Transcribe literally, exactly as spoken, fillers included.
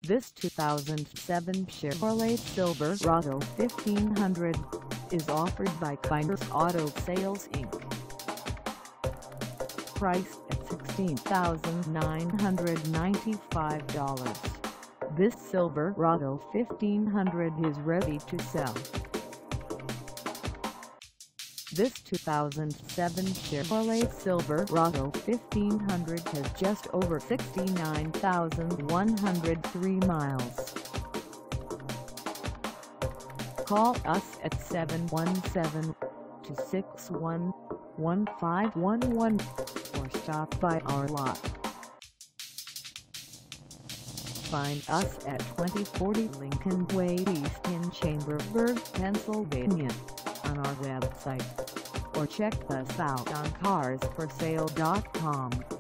This two thousand seven Chevrolet Silverado fifteen hundred is offered by Kyners Auto Sales Incorporated. Priced at sixteen thousand nine hundred ninety-five dollars, this Silverado fifteen hundred is ready to sell. This two thousand seven Chevrolet Silverado fifteen hundred has just over sixty-nine thousand one hundred three miles. Call us at seven one seven, two six one, one five one one or stop by our lot. Find us at twenty forty Lincoln Way East in Chambersburg, Pennsylvania, on our website, or check us out on cars for sale dot com.